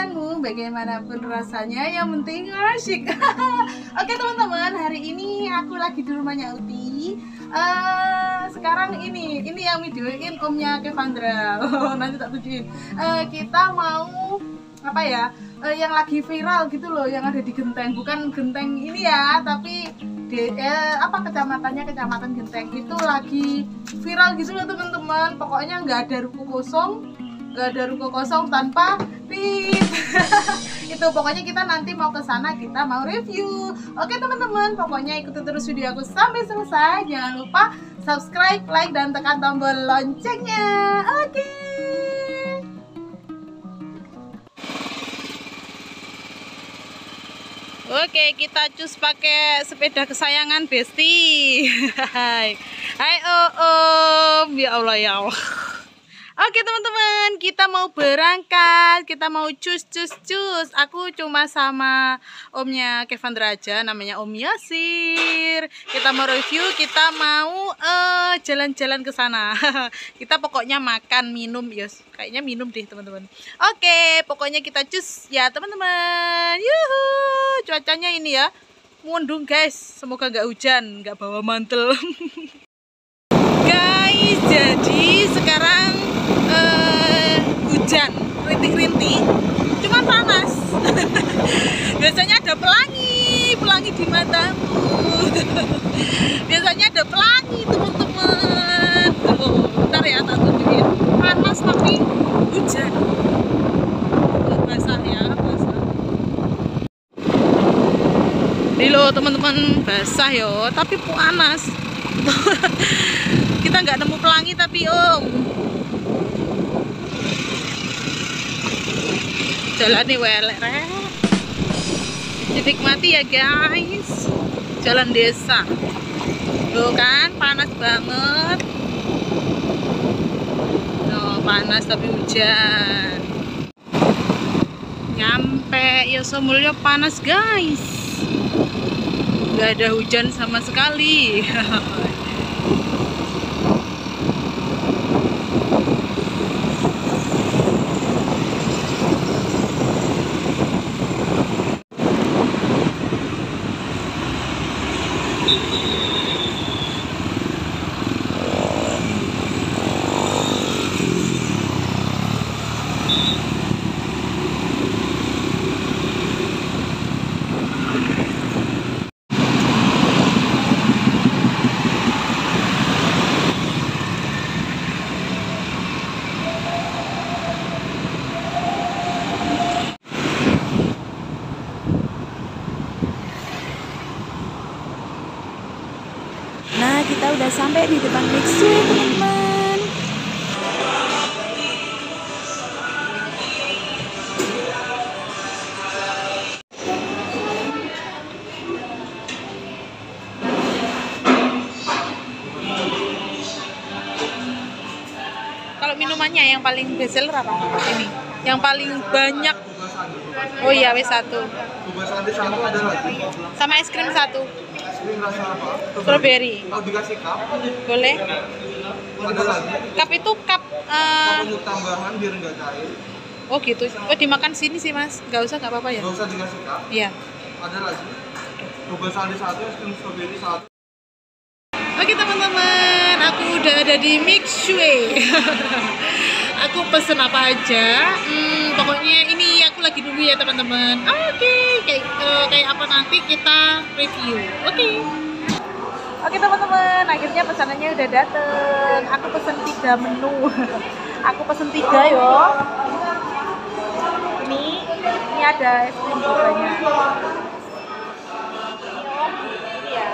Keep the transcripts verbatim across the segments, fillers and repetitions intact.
gentengmu, bagaimanapun rasanya, yang penting asyik. Oke teman-teman, hari ini aku lagi di rumahnya Uti. Uh, sekarang ini, ini yang videoin omnya Kevandra. Nanti tak tunjukin. Uh, kita mau apa ya? Uh, yang lagi viral gitu loh, yang ada di Genteng. Bukan Genteng ini ya, tapi di eh, apa kecamatannya kecamatan Genteng itu lagi viral gitu loh teman-teman. Pokoknya nggak ada ruko kosong. Gak ada ruko kosong tanpa pit. Itu pokoknya kita nanti mau ke sana, kita mau review. Oke teman-teman, pokoknya ikuti terus video aku sampai selesai. Jangan lupa subscribe, like, dan tekan tombol loncengnya. Oke. Oke, kita cus pakai sepeda kesayangan Besti. Hai. Hai Om. Ya Allah ya Allah. Oke teman-teman, kita mau berangkat, kita mau cus cus cus. Aku cuma sama omnya Kevandra aja, namanya Om Yasir. Kita mau review, kita mau jalan-jalan uh, ke sana. Kita pokoknya makan, minum, yos. Kayaknya minum deh teman-teman. Oke, pokoknya kita cus ya teman-teman. Yuhu, cuacanya ini ya, mendung guys. Semoga nggak hujan, nggak bawa mantel. Guys, jadi sekarang uh, hujan, rintik-rintik, cuman panas. Biasanya ada pelangi, pelangi di matamu. Biasanya ada pelangi teman-teman. Tuh, bentar ya, tak tunjukin. Panas tapi hujan. Basah ya, basah. Ini loh teman-teman, basah yo, tapi panas. Kita nggak nemu pelangi tapi om jalan nih welek rek, dinikmati ya guys, jalan desa. Tuh kan panas banget, no, panas tapi hujan. Nyampe ya Somulyo panas guys, nggak ada hujan sama sekali. Nah, kita udah sampai di depan Mixway, teman-teman. Kalau minumannya yang paling best seller apa? Ini, yang paling banyak. Oh iya, W satu. Sama es krim satu. Rasa apa? Strawberry. Kalau dikasih cup, boleh. Ada lagi. Cup itu cup uh... untuk tambahan biar nggak cair. Oh gitu. Oh dimakan sini sih mas. Nggak usah, nggak apa-apa ya. Nggak usah dikasih cup. Iya. Ada lagi. Boba sandi satu, es krim strawberry satu. Oke teman-teman, aku udah ada di Mixway. Aku pesen apa aja. Hmm, pokoknya ini aku lagi nunggu ya teman-teman. Oke, kayak uh, kayak apa nanti kita review. Oke. Oke teman-teman, akhirnya pesanannya udah dateng. Aku pesen tiga menu. Aku pesen tiga yo. Ini, ini ada es krim bobanya. Ini ya.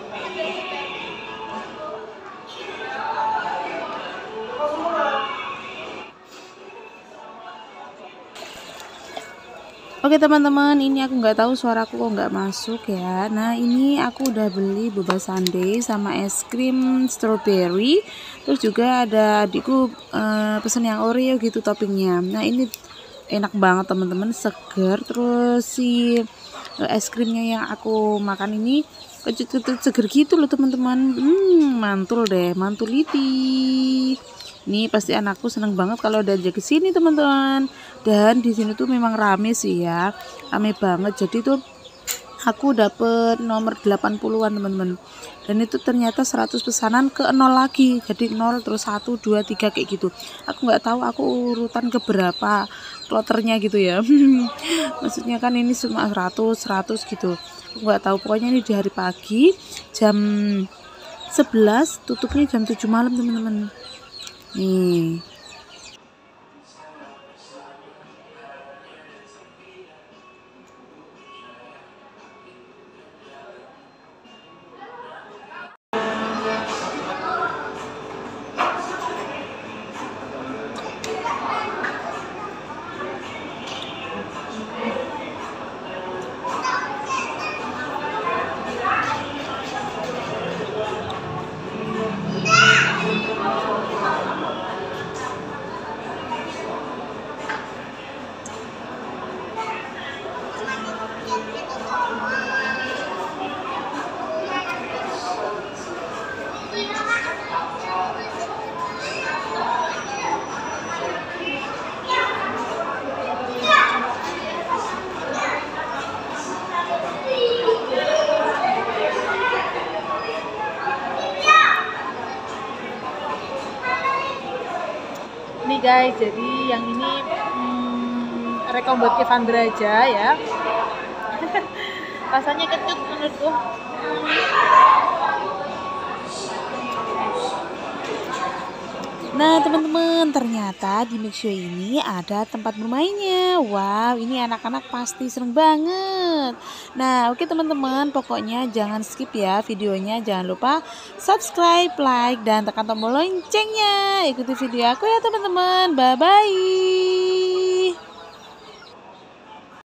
Oke teman-teman, ini aku nggak tahu suaraku kok nggak masuk ya. Nah ini aku udah beli boba sundae sama es krim strawberry. Terus juga ada adikku uh, pesen yang Oreo gitu toppingnya. Nah ini enak banget teman-teman, seger. Terus si uh, es krimnya yang aku makan ini kecut-kecut seger gitu loh teman-teman. Hmm, mantul deh, mantuliti. Ini pasti anakku seneng banget kalau udah ke sini teman-teman. Dan di sini tuh memang rame sih ya, rame banget. Jadi tuh aku dapet nomor delapan puluhan teman-teman. Dan itu ternyata seratus pesanan ke nol lagi. Jadi nol terus satu, dua, tiga kayak gitu. Aku nggak tahu aku urutan ke berapa kloternya gitu ya. Maksudnya kan ini cuma seratus, seratus gitu. Aku nggak tahu, pokoknya ini di hari pagi jam sebelas, tutupnya jam tujuh malam teman-teman. Nih. Nih guys, jadi yang ini hmm, rekom buat Kevandra aja ya. Rasanya kecut menurutku. Nah teman-teman, ternyata di Mixio ini ada tempat bermainnya. Wow, ini anak-anak pasti seneng banget. Nah oke teman-teman, pokoknya jangan skip ya videonya. Jangan lupa subscribe, like, dan tekan tombol loncengnya. Ikuti video aku ya teman-teman. Bye-bye.